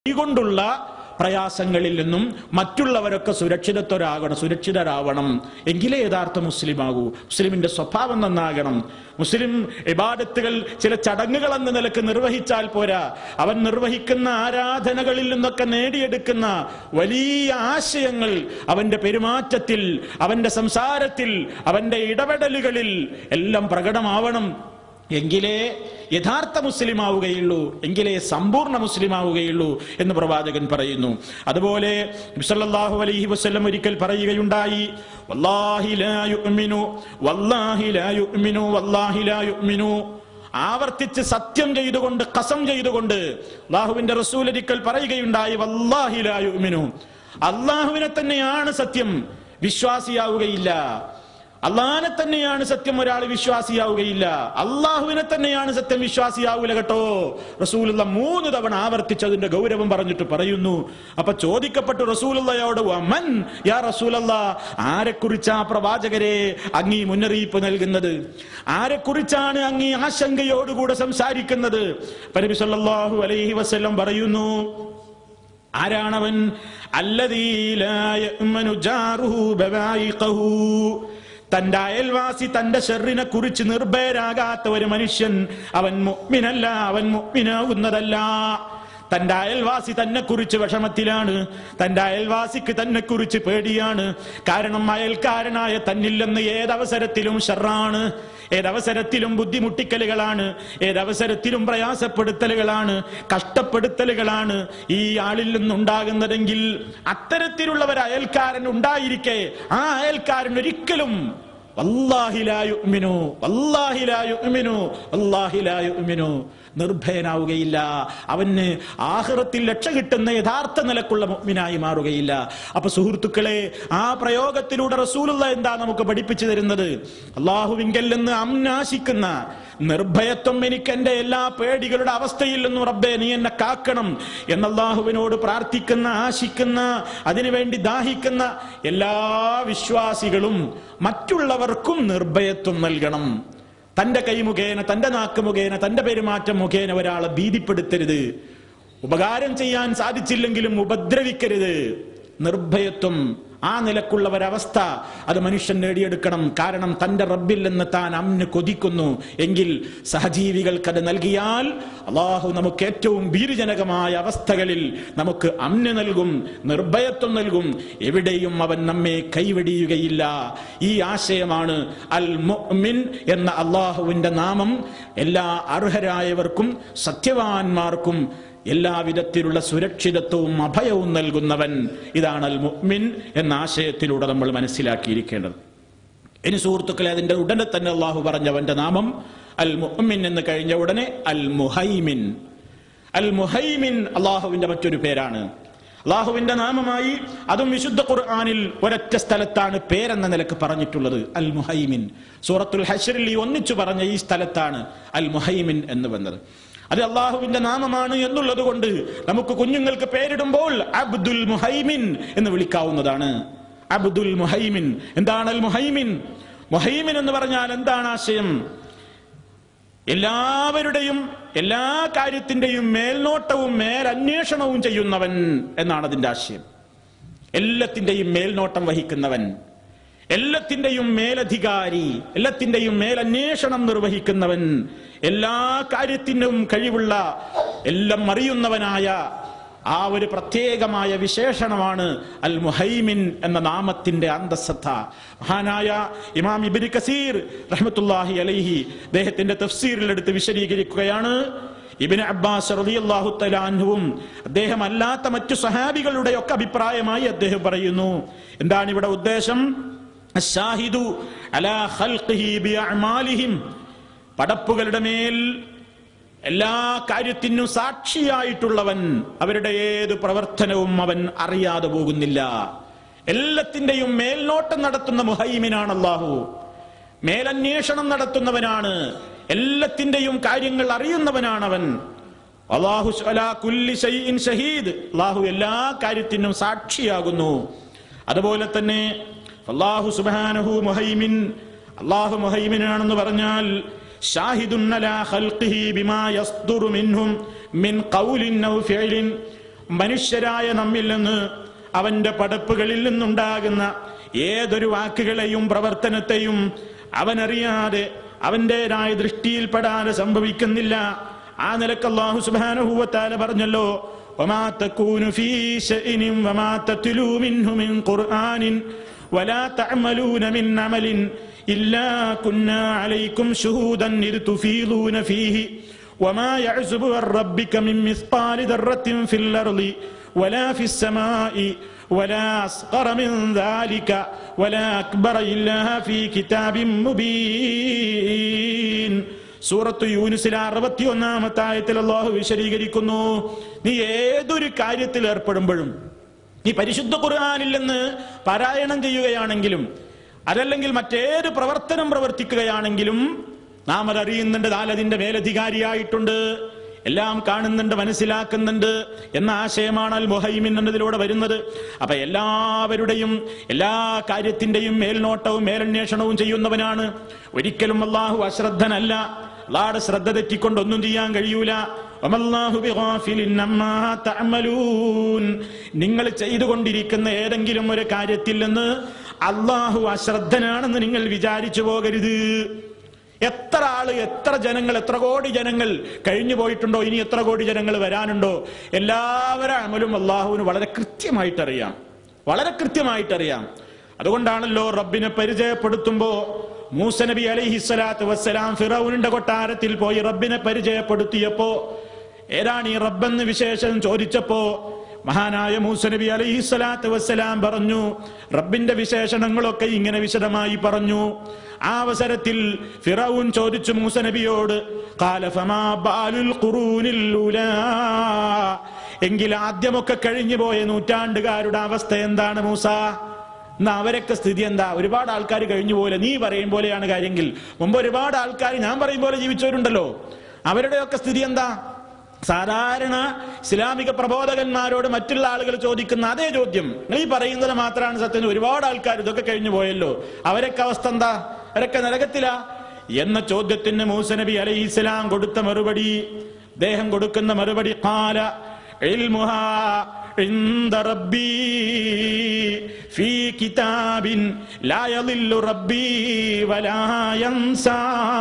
കൊണ്ടുള്ള പ്രയാസങ്ങളിൽ നിന്നും മറ്റുള്ളവരൊക്കെ സുരക്ഷിതരാവണം. എങ്കിലേ യഥാർത്ഥ മുസ്ലിമാകൂ. മുസ്ലിമിന്റെ സ്വഭാവം നന്നാകണം. മുസ്ലിം ഇബാദത്തുകൾ ചില ചടങ്ങുകൾ എന്ന നിലക്ക് നിർവഹിച്ചാൽ പോരാ. അവൻ നിർവഹിക്കുന്ന ആരാധനകളിൽ നിന്നൊക്കെ നേടിയെടുക്കുന്ന വലിയ ആശയങ്ങൾ അവന്റെ പെരുമാറ്റത്തിൽ, അവന്റെ സംസാരത്തിൽ, അവന്റെ ഇടപെടലുകളിൽ എല്ലാം പ്രകടമാവണം. എങ്കിലേ യഥാർത്ഥ മുസ്ലിമാവുകയുള്ളൂ, എങ്കിലേ സമ്പൂർണ്ണ മുസ്ലിമാവുകയുള്ളൂ എന്ന് പ്രവാചകൻ പറയുന്നു. അതുപോലെ നബി സല്ലല്ലാഹു അലൈഹി വസല്ലം ഒരിക്കൽ പറയുകയുണ്ടായി, വല്ലാഹി ലാ യുഅ്മിനു വല്ലാഹി ലാ യുഅ്മിനു വല്ലാഹി ലാ യുഅ്മിനു. ആവർത്തിച്ച് സത്യം ചെയ്തുകൊണ്ട്, ഖസം ചെയ്തുകൊണ്ട് അല്ലാഹുവിന്റെ റസൂൽ ഒരിക്കൽ പറയുകയുണ്ടായി, വല്ലാഹി ലാ യുഅ്മിനു, അല്ലാഹുവിനെ തന്നെയാണ് സത്യം, വിശ്വാസിയാവുകയില്ല. അള്ളാഹിനെ തന്നെയാണ് സത്യം, ഒരാൾ വിശ്വാസിയാവുകയില്ല. അള്ളാഹുവിനെ തന്നെയാണ് സത്യം, വിശ്വാസിയാവൂല കേട്ടോ. റസൂലുള്ള 3 തവണ ആവർത്തിച്ചതിന്റെ ഗൗരവം പറഞ്ഞിട്ട് പറയുന്നു. അപ്പൊ ചോദിക്കപ്പെട്ടു റസൂലുള്ളയോട്, വമൻ യാ റസൂലല്ലാഹ്, ആരെക്കുറിച്ചാ പ്രവാചകരെ അങ്ങീ മുന്നറിയിപ്പ് നൽകുന്നത്? ആരെക്കുറിച്ചാണ് അങ്ങീ ആശങ്കയോടുകൂടെ സംസാരിക്കുന്നത്? നബി സല്ലല്ലാഹു അലൈഹി വസല്ലം പറയുന്നു, ആരാണവൻ? അല്ലദീ ലാ യഅ്മനു ജാറുഹു ബവായിഖഹു. തന്റെ അയൽവാസി തന്റെ ഷർറിനെ കുറിച്ച് നിർഭയരാകാത്ത ഒരു മനുഷ്യൻ അവൻ മുഅ്മിനല്ല, അവൻ മുഅ്മിനാകുന്നതല്ല. തന്റെ അയൽവാസി തന്നെ കുറിച്ച് വിഷമത്തിലാണ്, തന്റെ അയൽവാസിക്ക് തന്നെ കുറിച്ച് പേടിയാണ്. കാരണം അയൽക്കാരനായ തന്നില്ലെന്ന് ഏതവസരത്തിലും ഷർറാണ്, ഏതവസരത്തിലും ബുദ്ധിമുട്ടിക്കലുകളാണ്, ഏതവസരത്തിലും പ്രയാസപ്പെടുത്തലുകളാണ്, കഷ്ടപ്പെടുത്തലുകളാണ് ഈ ആളിൽ നിന്നുണ്ടാകുന്നതെങ്കിൽ അത്തരത്തിലുള്ളവർ അയൽക്കാരൻ ഉണ്ടായിരിക്കെ ആ അയൽക്കാരൻ ഒരിക്കലും വല്ലാഹി ലാ യുഅ്മിനു വല്ലാഹി ലാ യുഅ്മിനു വല്ലാഹി ലാ യുഅ്മിനു നിർഭയനാവുകയില്ല. അവന് ആഖിറത്തിൽ രക്ഷ കിട്ടുന്ന യഥാർത്ഥ നിലക്കുള്ള മുഅ്മിനായി മാറുകയില്ല. അപ്പൊ സുഹൃത്തുക്കളെ, ആ പ്രയോഗത്തിലൂടെ റസൂലുള്ളാഹി എന്താ നമുക്ക് പഠിപ്പിച്ചു തരുന്നത്? അല്ലാഹുവിങ്കൽ നിന്ന് അംനാശിക്കുന്ന നിർഭയത്വം, എനിക്ക് എന്റെ എല്ലാ പേടികളുടെ അവസ്ഥയിൽ നിന്നും റബ്ബേ നീ എന്നെ കാക്കണം എന്ന് അല്ലാഹുവിനോട് പ്രാർത്ഥിക്കുന്ന, ആശിക്കുന്ന, അതിനുവേണ്ടി ദാഹിക്കുന്ന എല്ലാ വിശ്വാസികളും മറ്റുള്ളവർക്കും നിർഭയത്വം നൽകണം. തന്റെ കൈ മുഖേന, തന്റെ നാക്ക് മുഖേന, തന്റെ പെരുമാറ്റം മുഖേന ഒരാളെ ഭീതിപ്പെടുത്തരുത്. ഉപകാരം ചെയ്യാൻ സാധിച്ചില്ലെങ്കിലും ഉപദ്രവിക്കരുത്. നിർഭയത്വം, ആ നിലക്കുള്ള ഒരവസ്ഥ അത് മനുഷ്യൻ നേടിയെടുക്കണം. കാരണം തന്റെ റബ്ബിൽ നിന്ന് താൻ അമ്ന് കൊതിക്കുന്നു എങ്കിൽ സഹജീവികൾക്കത് നൽകിയാൽ അല്ലാഹു നമുക്ക് ഏറ്റവും ഭീരുജനകമായ അവസ്ഥകളിൽ നമുക്ക് അമ്ന് നൽകും, നിർഭയത്വം നൽകും. എവിടെയും അവൻ നമ്മെ കൈവെടിയുകയില്ല. ഈ ആശയമാണ് അൽ മുഅ്മിൻ എന്ന അല്ലാഹുവിന്റെ നാമം എല്ലാ അർഹരായവർക്കും സത്യവാന്മാർക്കും എല്ലാവിധത്തിലുള്ള സുരക്ഷിതത്വവും അഭയവും നൽകുന്നവൻ. ഇതാണ് അൽ മുഅ്മിൻ എന്ന ആശയത്തിലൂടെ നമ്മൾ മനസ്സിലാക്കിയിരിക്കേണ്ടത്. ഇനി സുഹൃത്തുക്കളെ, അതിന്റെ ഉടനെ തന്നെ അള്ളാഹു പറഞ്ഞവന്റെ നാമം അൽ മുഅ്മിൻ എന്ന് കഴിഞ്ഞ ഉടനെ അൽ മുഹൈമിൻ. അൽ മുഹൈമിൻ അള്ളാഹുവിന്റെ മറ്റൊരു പേരാണ്. അള്ളാഹുവിന്റെ നാമമായി അതും വിശുദ്ധ ഖുർആനിൽ ഒരൊറ്റ സ്ഥലത്താണ് പേരെന്ന നിലക്ക് പറഞ്ഞിട്ടുള്ളത്, അൽ മുഹൈമിൻ. സൂറത്തുൽ ഹശ്റിൽ ഈ ഒന്നിച്ചു പറഞ്ഞ ഈ സ്ഥലത്താണ് അൽ മുഹൈമിൻ എന്ന് വന്നത്. അത് അള്ളാഹുവിന്റെ നാമമാണ് എന്നുള്ളത് കൊണ്ട് നമുക്ക് കുഞ്ഞുങ്ങൾക്ക് പേരിടുമ്പോൾ അബ്ദുൽ മുഹൈമിൻ എന്ന് വിളിക്കാവുന്നതാണ്. അബ്ദുൽ മുഹൈമിൻ. എന്താണ് അൽ മുഹൈമിൻ? മുഹൈമിൻ എന്ന് പറഞ്ഞാൽ എന്താണ് ആശയം? എല്ലാവരുടെയും എല്ലാ കാര്യത്തിന്റെയും മേൽനോട്ടവും മേലന്വേഷണവും ചെയ്യുന്നവൻ എന്നാണ് അതിന്റെ ആശയം. എല്ലാത്തിന്റെയും മേൽനോട്ടം വഹിക്കുന്നവൻ, എല്ലാത്തിന്റെയും മേലധികാരി, എല്ലാത്തിന്റെയും മേലന്വേഷണം നിർവഹിക്കുന്നവൻ, എല്ലാ കാര്യത്തിനും കഴിവുള്ള, എല്ലാം അറിയുന്നവനായ ആ ഒരു പ്രത്യേകമായ വിശേഷണമാണ് അൽ മുഹൈമിൻ എന്ന നാമത്തിന്റെ അന്തസ്സത്ത. മഹാനായ ഇമാം ഇബ്നു കസീർ റഹ്മത്തുള്ളാഹി അലൈഹി അദ്ദേഹത്തിന്റെ തഫ്സീറിൽ എടുത്ത് വിശദീകരിക്കുകയാണ്. ഇബ്നു അബ്ബാസ് റളിയല്ലാഹു തആല അൻഹുവും അദ്ദേഹം അല്ലാത്ത മറ്റു സഹാബികളുടെ ഒക്കെ അഭിപ്രായമായി അദ്ദേഹം പറയുന്നു, എന്താണ് ഇവിടെ ഉദ്ദേശം? അശ്ശാഹിദു അലാ ഖൽഖിഹി ബിഅഅമാലിഹിം. പടപ്പുകളുടെ മേൽ എല്ലാ കാര്യത്തിനും സാക്ഷിയായിട്ടുള്ളവൻ, അവരുടെ ഏത് പ്രവർത്തനവും അവൻ അറിയാതെ പോകുന്നില്ല. എല്ലാത്തിന്റെയും മേൽനോട്ടം നടത്തുന്ന മുഹൈമിനാണ് അല്ലാഹു. മേലന്വേഷണം നടത്തുന്നവനാണ്, എല്ലാത്തിന്റെയും കാര്യങ്ങൾ അറിയുന്നവനാണ് അവൻ. അല്ലാഹു അലാ കുല്ലി ശൈഇൻ ഷഹീദ്. അല്ലാഹു എല്ലാ കാര്യത്തിനും സാക്ഷിയാകുന്നു. അതുപോലെ തന്നെ അല്ലാഹു സുബ്ഹാനഹു മുഹൈമിൻ. അല്ലാഹു മുഹൈമിനാണെന്ന് പറഞ്ഞാൽ ഷാഹിദുൻ അലാ ഖൽഖിഹി ബിമാ യസ്ദുറു മിൻഹും മിൻ ഖൗലിൻ ഔ ഫിഅലിൻ. മനുഷ്യരായ നമ്മിൽ നിന്ന് അവന്റെ പടപ്പുകളിൽ നിന്നുണ്ടാകുന്ന ഏതൊരു വാക്കുകളെയും പ്രവർത്തനത്തെയും അവനറിയാതെ അവന്റേതായ ദൃഷ്ടിയിൽപ്പെടാതെ സംഭവിക്കുന്നില്ല. ആ നിലക്ക് അല്ലാഹു സുബ്ഹാനഹു വ തആല പറഞ്ഞല്ലോ, വമാ തകൂനു ഫീ ശഅനിൻ വമാ തത്ലൂ മിൻഹു മിൻ ഖുർആനിൻ വലാ തഅമലൂന മിൻ അമലിൻ ഇല്ലാ കുന്നാ അലൈക്കും ശുഹൂദൻ ഇദ് തുഫീദൂന ഫീഹി വമാ യഅ്സുബു അൻ റബ്ബിക മിൻ മിസ്ഖാലി ദർറത്തിൻ ഫിൽ അർളി വലാ ഫിസ് സമാഇ വലാ അസ്ഗറ മിൻ ദാലിക വലാ അക്ബറ ഇല്ലാ ഫീ കിതാബിൻ മുബീൻ. സൂറത്തു യൂനുസിലെ 61-ാമത്തെ ആയത്തിൽ അല്ലാഹു വിശദീകരിക്കുന്നു, നീ ഏതൊരു കാര്യത്തിൽ ഏർപ്പെടുമ്പോഴും, നീ പരിശുദ്ധ ഖുർആനിൽ നിന്ന് പാരായണം ചെയ്യുകയാണെങ്കിലും അതല്ലെങ്കിൽ മറ്റേത് പ്രവർത്തനം പ്രവർത്തിക്കുകയാണെങ്കിലും നാം അതറിയുന്നുണ്ട്, നാലതിന്റെ മേലധികാരിയായിട്ടുണ്ട്, എല്ലാം കാണുന്നുണ്ട്, മനസ്സിലാക്കുന്നുണ്ട് എന്ന ആശയമാണ് അൽ മുഹൈമിൻ എന്നതിലൂടെ വരുന്നത്. അപ്പൊ എല്ലാവരുടെയും എല്ലാ കാര്യത്തിന്റെയും മേൽനോട്ടവും മേലന്വേഷണവും ചെയ്യുന്നവനാണ്. ഒരിക്കലും അല്ലാഹു അശ്രദ്ധനല്ല. അല്ലാഹുടെ ശ്രദ്ധ തെറ്റിക്കൊണ്ടൊന്നും ചെയ്യാൻ കഴിയൂല. നിങ്ങൾ ചെയ്തുകൊണ്ടിരിക്കുന്ന ഏതെങ്കിലും ഒരു കാര്യത്തിൽ നിന്ന് അല്ലാഹു അശ്രദ്ധനാണെന്ന് നിങ്ങൾ വിചാരിച്ചു പോകരുത്. എത്ര ആള്, എത്ര ജനങ്ങൾ, എത്ര കോടി ജനങ്ങൾ കഴിഞ്ഞു പോയിട്ടുണ്ടോ, ഇനി എത്ര കോടി ജനങ്ങൾ വരാനുണ്ടോ, എല്ലാവരുടെ അമലും അല്ലാഹുവിന് വളരെ കൃത്യമായിട്ടറിയാം, വളരെ കൃത്യമായിട്ടറിയാം. അതുകൊണ്ടാണല്ലോ റബ്ബിനെ പരിചയപ്പെടുത്തുമ്പോ മൂസ നബി അലൈഹിസ്സലാത്തു വസ്സലാം ഫിറൗനിന്റെ കൊട്ടാരത്തിൽ പോയി റബ്ബിനെ പരിചയപ്പെടുത്തിയപ്പോ, ഏതാണ് ഈ റബ്ബെന്ന് വിശേഷം ചോദിച്ചപ്പോ മഹാനായ മൂസ നബി അലൈഹിസ്സലാത്തു വസ്സലാം പറഞ്ഞു, റബ്ബിന്റെ വിശേഷണങ്ങളൊക്കെ ഇങ്ങനെ വിശദമായി പറഞ്ഞു. ആ അവസരത്തിൽ ഫിറൗൻ ചോദിച്ചു മൂസ നബിയോട്, ഖാല ഫമാ ബാലുൽ ഖുറൂനിൽ ഉലാ, എങ്കിൽ ആദ്യമൊക്കെ കഴിഞ്ഞു പോയ നൂറ്റാണ്ടുകാരുടെ അവസ്ഥ എന്താണ് മൂസ? എന്നാ അവരൊക്കെ സ്ഥിതി എന്താ? ഒരുപാട് ആൾക്കാർ കഴിഞ്ഞു പോലെ, നീ പറയും പോലെയാണ് കാര്യമെങ്കിൽ മുമ്പ് ഒരുപാട് ആൾക്കാർ ഞാൻ പറയും പോലെ ജീവിച്ചവരുണ്ടല്ലോ, അവരുടെയൊക്കെ സ്ഥിതി എന്താ? സാധാരണ ഇസ്ലാമിക പ്രബോധകന്മാരോട് മറ്റുള്ള ആളുകൾ ചോദിക്കുന്ന അതേ ചോദ്യം, നീ പറയുന്നത് മാത്രമാണ് സത്യം, ഒരുപാട് ആൾക്കാർ ഇതൊക്കെ കഴിഞ്ഞു പോയല്ലോ, അവരൊക്കെ അവസ്ഥ എന്താ? അവരൊക്കെ നരകത്തിലാ എന്ന ചോദ്യത്തിന് മൂസ നബി അലൈഹിസ്സലാം കൊടുത്ത മറുപടി, അദ്ദേഹം കൊടുക്കുന്ന മറുപടി, ഖാല ഇൽമുഹാ ഇൻദ റബ്ബി ഫീ കിതാബിൻ ലാ യളില്ലു റബ്ബി വലാ യൻസാ.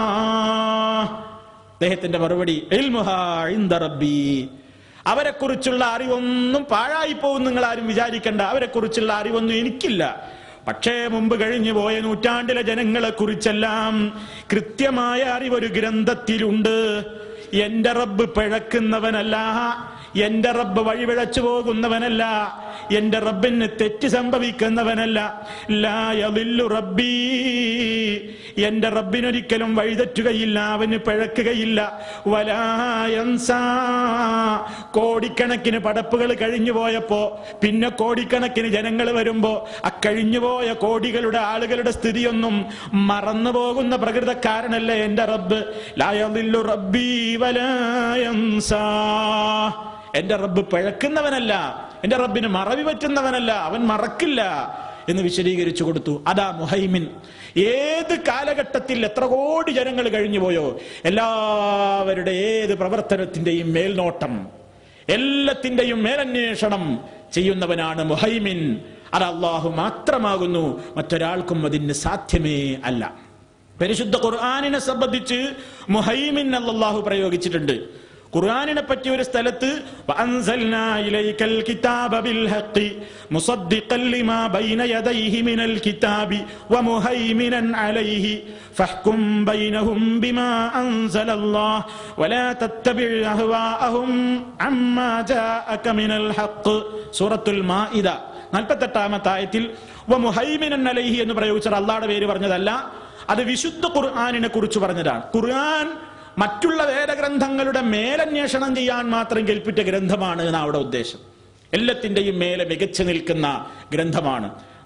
അദ്ദേഹത്തിന്റെ മറുപടി, ഇൽമുഹാ ഇൻദ റബ്ബി, അവരെ കുറിച്ചുള്ള അറിവൊന്നും പാഴായി പോകും നിങ്ങൾ ആരും വിചാരിക്കണ്ട, അവരെ കുറിച്ചുള്ള അറിവൊന്നും എനിക്കില്ല. പക്ഷേ മുമ്പ് കഴിഞ്ഞു പോയ നൂറ്റാണ്ടിലെ ജനങ്ങളെ കുറിച്ചെല്ലാം കൃത്യമായ അറിവൊരു ഗ്രന്ഥത്തിലുണ്ട്. എന്റെ റബ്ബ് പിഴക്കുന്നവനല്ല, എന്റെ റബ്ബ് വഴിപിഴച്ചു പോകുന്നവനല്ല, എന്റെ റബ്ബിന് തെറ്റ് സംഭവിക്കുന്നവനല്ല. ലാ യളില്ലു റബ്ബി, എന്റെ റബ്ബിനൊരിക്കലും വഴിതെറ്റുകയില്ല, അവന് പിഴക്കുകയില്ല. വലാ യൻസാ, കോടിക്കണക്കിന് പടപ്പുകൾ കഴിഞ്ഞു പോയപ്പോ പിന്നെ കോടിക്കണക്കിന് ജനങ്ങൾ വരുമ്പോ അക്കഴിഞ്ഞുപോയ കോടികളുടെ ആളുകളുടെ സ്ഥിതിയൊന്നും മറന്നു പോകുന്ന പ്രകൃതക്കാരനല്ലേ എന്റെ റബ്ബ്. ലാ യളില്ലു റബ്ബി വലാ യൻസാ, എന്റെ റബ്ബ് പിഴക്കുന്നവനല്ല, എന്റെ റബ്ബിന് മറവി പറ്റുന്നവനല്ല, അവൻ മറക്കില്ല എന്ന് വിശദീകരിച്ചു കൊടുത്തു. അതാ മുഹൈമിൻ. ഏത് കാലഘട്ടത്തിൽ എത്ര കോടി ജനങ്ങൾ കഴിഞ്ഞു പോയോ എല്ലാവരുടെ ഏത് പ്രവർത്തനത്തിന്റെയും മേൽനോട്ടം, എല്ലാത്തിന്റെയും മേലന്വേഷണം ചെയ്യുന്നവനാണ് മുഹൈമിൻ. അത് അല്ലാഹു മാത്രമാകുന്നു, മറ്റൊരാൾക്കും അതിന് സാധ്യമേ അല്ല. പരിശുദ്ധ ഖുർആനിനെ സംബന്ധിച്ച് മുഹൈമിൻ അല്ലാഹു പ്രയോഗിച്ചിട്ടുണ്ട്. ഖുർആനിനെ പറ്റി ഒരു സ്ഥലത്ത് വഅൻസൽനാ ഇലൈക്കൽ കിതാബ ബിൽ ഹഖ് മുസദ്ദിഖൻ ലിമാ ബൈന യദൈഹി മിനൽ കിതാബി വമുഹൈമിനൻ അലൈഹി ഫഹ്കും ബൈനഹും ബിമാ അൻസലല്ലാഹ് വലാ തത്തബിഉ അഹ്വാഅഹും അമ്മാ ജാഅക മിനൽ ഹഖ്. സൂറത്തുൽ മാഇദ 48-ാമത്തെ ആയത്തിൽ വമുഹൈമിനൻ അലൈഹി എന്ന് പ്രയോഗിച്ചാൽ അല്ലാഹുവിന്റെ പേര് പറഞ്ഞതല്ല, അത് വിശുദ്ധ ഖുർആനിനെ കുറിച്ച് പറഞ്ഞതാണ്. ഖുർആൻ മറ്റുള്ള വേദഗ്രന്ഥങ്ങളുടെ മേലന്വേഷണം ചെയ്യാൻ മാത്രം കൽപ്പിച്ച ഗ്രന്ഥമാണ് എന്നാണ് അവിടെ ഉദ്ദേശം. എല്ലാത്തിന്റെയും മേലെ മികച്ചു നിൽക്കുന്ന ഗ്രന്ഥമാണ്.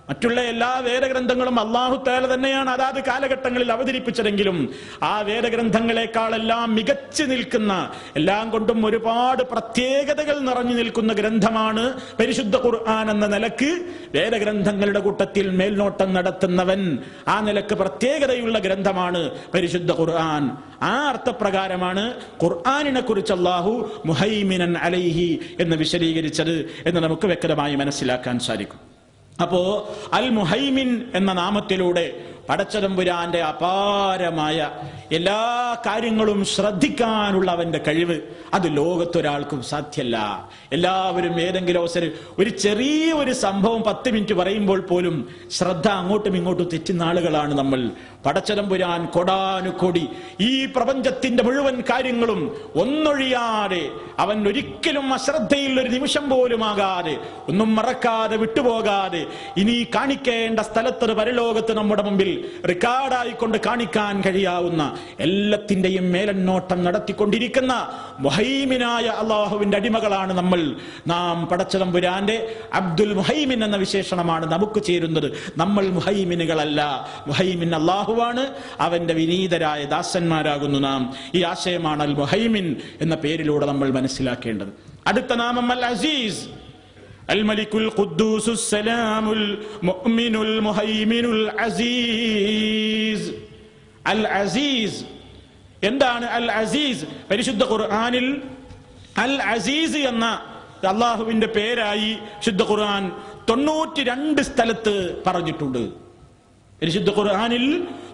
മറ്റുള്ള എല്ലാ വേദഗ്രന്ഥങ്ങളും അല്ലാഹു തആല തന്നെയാണ് അതാത് കാലഘട്ടങ്ങളിൽ അവതരിപ്പിച്ചതെങ്കിലും ആ വേദഗ്രന്ഥങ്ങളെക്കാളെല്ലാം മികച്ചു നിൽക്കുന്ന, എല്ലാം കൊണ്ടും ഒരുപാട് പ്രത്യേകതകൾ നിറഞ്ഞു നിൽക്കുന്ന ഗ്രന്ഥമാണ് പരിശുദ്ധ ഖുർആൻ എന്ന നിലക്ക് വേദഗ്രന്ഥങ്ങളുടെ കൂട്ടത്തിൽ മേൽനോട്ടം നടത്തുന്നവൻ, ആ നിലക്ക് പ്രത്യേകതയുള്ള ഗ്രന്ഥമാണ് പരിശുദ്ധ ഖുർആൻ. ആ അർത്ഥപ്രകാരമാണ് ഖുർആനിനെ കുറിച്ച് അല്ലാഹു മുഹൈമിനൻ അലൈഹി എന്ന് വിശദീകരിച്ചത് എന്ന് നമുക്ക് വ്യക്തമായി മനസ്സിലാക്കാൻ സാധിക്കും. അപ്പോ അൽ മുഹൈമിൻ എന്ന നാമത്തിലൂടെ പടച്ചതമ്പുരാന്റെ അപാരമായ എല്ലാ കാര്യങ്ങളും ശ്രദ്ധിക്കാനുള്ള അവന്റെ കഴിവ് അത് ലോകത്തൊരാൾക്കും സാധ്യല്ല. എല്ലാവരും ഏതെങ്കിലും അവസരം ഒരു ചെറിയ ഒരു സംഭവം 10 മിനിറ്റ് പറയുമ്പോൾ പോലും ശ്രദ്ധ അങ്ങോട്ടും ഇങ്ങോട്ടും തെറ്റുന്ന ആളുകളാണ് നമ്മൾ. പടച്ചതമ്പുരാൻ കൊടാനുകൊടി ഈ പ്രപഞ്ചത്തിന്റെ മുഴുവൻ കാര്യങ്ങളും ഒന്നൊഴിയാതെ അവൻ ഒരിക്കലും അശ്രദ്ധയിൽ ഒരു നിമിഷം പോലും ആകാതെ, ഒന്നും മറക്കാതെ, വിട്ടുപോകാതെ ഇനി കാണിക്കേണ്ട സ്ഥലത്ത് പരലോകത്ത് നമ്മുടെ മുമ്പിൽ റെക്കോർഡായിക്കൊണ്ട് കാണിക്കാൻ കഴിയാവുന്ന എല്ലാത്തിന്റെയും മേലനോട്ടം നടത്തിക്കൊണ്ടിരിക്കുന്ന മുഹൈമിനായ അള്ളാഹുവിന്റെ അടിമകളാണ് നമ്മൾ. നാം പടച്ചതമ്പുരാന്റെ അബ്ദുൽ മുഹൈമിൻ എന്ന വിശേഷണമാണ് നമുക്ക് ചേരുന്നത്. നമ്മൾ മുഹൈമിനുകളല്ല, മുഹൈമിൻ അള്ളാഹുവാണ്, അവന്റെ വിനീതരായ ദാസന്മാരാകുന്നു നാം. ഈ ആശയമാണ് അൽ മുഹൈമിൻ എന്ന പേരിലൂടെ നമ്മൾ മനസ്സിലാക്കേണ്ടത്. അടുത്ത നാമം അൽ അസീസ്, അൽ മലിക്കുൽ ഖുദ്ദൂസുസ് സലാമുൽ മുഅ്മിനുൽ മുഹൈമിനുൽ അസീസ്. അൽ അസീസ് എന്താണ്? അൽ അസീസ് പരിശുദ്ധ ഖുർആനിൽ അൽ അസീസ് എന്ന അള്ളാഹുവിന്റെ പേരായി ശുദ്ധ ഖുർആൻ 92 സ്ഥലത്ത് പറഞ്ഞിട്ടുണ്ട്. പരിശുദ്ധ ഖുർആനിൽ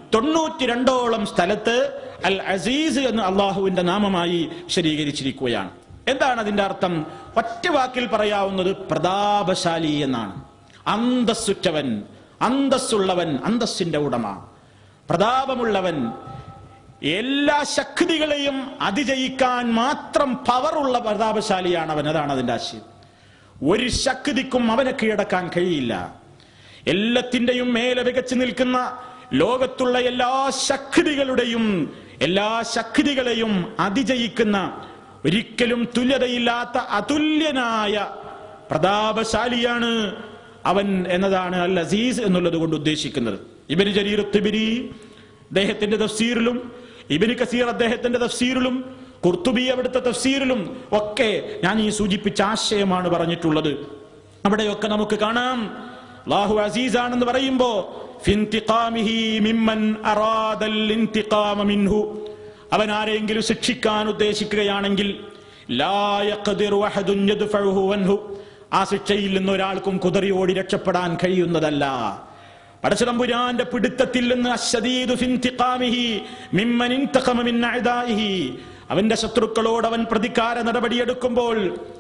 92ഓളം സ്ഥലത്ത് അൽ അസീസ് എന്ന് അള്ളാഹുവിന്റെ നാമമായി വിശദീകരിച്ചിരിക്കുകയാണ്. എന്താണ് അതിന്റെ അർത്ഥം? ഒറ്റ വാക്കിൽ പറയാവുന്നത് പ്രതാപശാലി എന്നാണ്. അന്തസ്സുറ്റവൻ, അന്തസ്സുള്ളവൻ, അന്തസ്സിന്റെ ഉടമ, പ്രതാപമുള്ളവൻ, എല്ലാ ശക്തികളെയും അതിജയിക്കാൻ മാത്രം പവറുള്ള പ്രതാപശാലിയാണ് അവൻ. അതാണ് അതിന്റെ ആശയം. ഒരു ശക്തിക്കും അവനെ കീഴടക്കാൻ കഴിയില്ല. എല്ലാത്തിന്റെയും മേലെ മികച്ചു നിൽക്കുന്ന, ലോകത്തുള്ള എല്ലാ ശക്തികളെയും അതിജയിക്കുന്ന, ഒരിക്കലും തുല്യതയില്ലാത്ത അതുല്യനായ പ്രതാപശാലിയാണ് അവൻ എന്നതാണ് അൽ അസീസ് എന്നുള്ളത് കൊണ്ട് ഉദ്ദേശിക്കുന്നത്. ഇബ്നു ജരീർ തിബരി അദ്ദേഹത്തിന്റെ തഫ്സീറിലും, ഇബ്നു കസീർ അദ്ദേഹത്തിന്റെ തഫ്സീറിലും, ഖുർത്തുബി അവിടുത്തെ തഫ്സീറിലും ഒക്കെ ഞാൻ ഈ സൂചിപ്പിച്ച ആശയമാണ് പറഞ്ഞിട്ടുള്ളത്. അവിടെയൊക്കെ നമുക്ക് കാണാം അല്ലാഹു അസീസാണെന്ന് പറയുമ്പോ ഫിൻതിഖാമിഹി മിമ്മൻ അറാദൽ ഇൻതിഖാമ മിൻഹു, അവൻ ആരെങ്കിലും ശിക്ഷിക്കാൻ ഉദ്ദേശിക്കുകയാണെങ്കിൽ ലാ യഖ്ദിറു അഹദുൻ യദ്ഫഉഹു അൻഹു, ആ ശിക്ഷയിൽ നിന്ന് ഒരാൾക്കും കുതറി ഓടി രക്ഷപ്പെടാൻ കഴിയുന്നതല്ല. പടച്ചതമ്പുരാന്റെ പിടുത്തത്തിൽ നിന്ന് അശ്ശദീദു ഫിൻതിഖാമിഹി മിമ്മൻ ഇൻതഖമ മിൻ അഅദാഇഹി, അവന്റെ ശത്രുക്കളോട് അവൻ പ്രതികാര നടപടിയെടുക്കുമ്പോൾ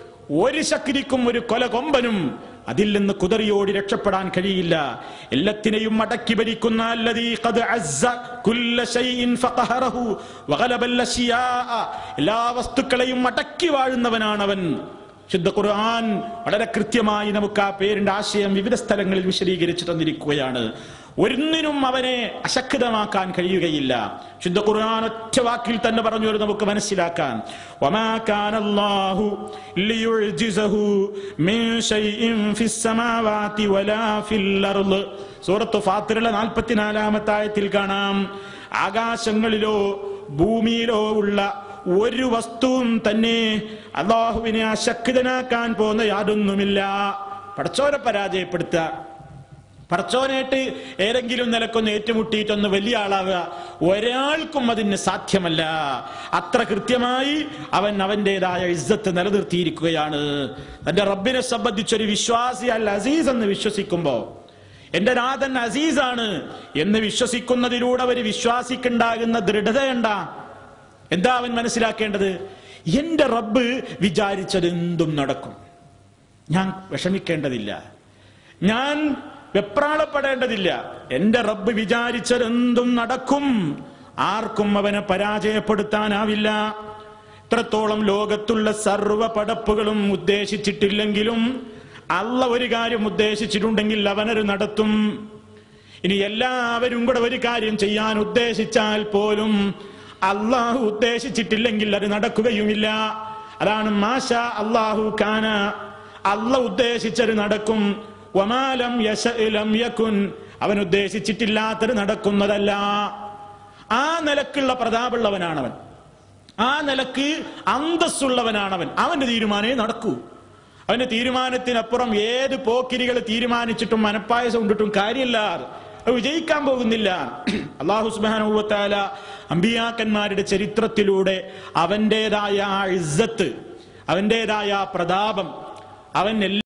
ഒരു ശക്തിക്കും ഒരു കൊലകൊമ്പനും അതിൽ നിന്ന് കുതറിയോടി രക്ഷപ്പെടാൻ കഴിയില്ല. എല്ലാത്തിനെയും അടക്കി ഭരിക്കുന്ന അല്ലദീ ഖദ് അസ്സ കുല്ല ശൈഇൻ ഫഖഹറഹു വഗലബ അൽഅശിയാ, എല്ലാ വസ്തുക്കളെയും അടക്കി വാഴുന്നവനാണവൻ. ശുദ്ധ ഖുർആൻ വളരെ കൃത്യമായി നമുക്ക് ആ പേരിന്റെ ആശയം വിവിധ സ്ഥലങ്ങളിൽ വിശദീകരിച്ചു തന്നിരിക്കുകയാണ്. ഒന്നിനും അവനെ അശക്തമാക്കാൻ കഴിയുകയില്ല. ശുദ്ധ ഖുർആൻ ഒറ്റ വാക്കിൽ തന്നെ പറഞ്ഞു നമുക്ക് മനസ്സിലാക്കാൻ. വമാ കാനല്ലാഹു ലിയുഅ്ജിസഹു മിൻ ശൈഇൻ ഫിസ് സമാവാതി വലാ ഫിൽ അർള്. സൂറത്ത് ഫാത്തിറിലെ 44-ാമത്തെ ആയത്തിൽ കാണാം, ആകാശങ്ങളിലോ ഭൂമിയിലോ ഉള്ള ഒരു വസ്തുവും തന്നെ അല്ലാഹുവിനെ അശക്തനാക്കാൻ പോകുന്ന യാതൊന്നുമില്ല. പടച്ചോനെ പരാജയപ്പെടുത്തുക, പടച്ചോനായിട്ട് ഏതെങ്കിലും നിലക്കൊന്ന് ഏറ്റുമുട്ടിയിട്ടൊന്ന് വലിയ ആളാവുക, ഒരാൾക്കും അതിന് സാധ്യമല്ല. അത്ര കൃത്യമായി അവൻ അവന്റേതായ ഇസ്സത്ത് നിലനിർത്തിയിരിക്കുകയാണ്. തന്റെ റബ്ബിനെ സംബന്ധിച്ചൊരു വിശ്വാസി അൽ അസീസ് എന്ന് വിശ്വസിക്കുമ്പോ, എന്റെ നാഥൻ അസീസാണ് എന്ന് വിശ്വസിക്കുന്നതിലൂടെ ഒരു വിശ്വാസിക്കുണ്ടാകുന്ന ദൃഢതയുണ്ടാ. എന്താ അവൻ മനസ്സിലാക്കേണ്ടത്? എന്റെ റബ്ബ് വിചാരിച്ചതെന്തും നടക്കും. ഞാൻ വിഷമിക്കേണ്ടതില്ല, ഞാൻ വെപ്രാളപ്പെടേണ്ടതില്ല. എന്റെ റബ്ബ് വിചാരിച്ചതെന്തും നടക്കും. ആർക്കും അവനെ പരാജയപ്പെടുത്താനാവില്ല. ഇത്രത്തോളം ലോകത്തുള്ള സർവ്വ പടപ്പുകളും ഉദ്ദേശിച്ചിട്ടില്ലെങ്കിലും അള്ള ഒരു കാര്യം ഉദ്ദേശിച്ചിട്ടുണ്ടെങ്കിൽ അവനത് നടത്തും. ഇനി എല്ലാവരും കൂടെ ഒരു കാര്യം ചെയ്യാൻ ഉദ്ദേശിച്ചാൽ പോലും അള്ളാഹു ഉദ്ദേശിച്ചിട്ടില്ലെങ്കിൽ അത് നടക്കുകയുമില്ല. അതാണ് മാഷാ അല്ലാഹു കാന, അള്ള ഉദ്ദേശിച്ചത് നടക്കും. വമാ ലം യശഅ ലം യകുൻ, അവൻ ഉദ്ദേശിച്ചിട്ടില്ലാത്തത് നടക്കുന്നതല്ല. ആ നിലക്കുള്ള പ്രതാപമുള്ളവനാണവൻ, ആ നിലക്ക് അന്തസ്സുള്ളവനാണവൻ. അവന്റെ തീരുമാനമേ നടക്കൂ. അവന്റെ തീരുമാനത്തിനപ്പുറം ഏത് പോക്കിരികൾ തീരുമാനിച്ചിട്ടും മനപ്പായസം കൊണ്ടിട്ടും കാര്യമില്ല, അത് വിജയിക്കാൻ പോകുന്നില്ല. അല്ലാഹു സുബ്ഹാനഹു വ തആല അമ്പിയാക്കന്മാരുടെ ചരിത്രത്തിലൂടെ അവന്റേതായ ഇസ്സത്ത്, അവന്റേതായ പ്രതാപം, അവൻ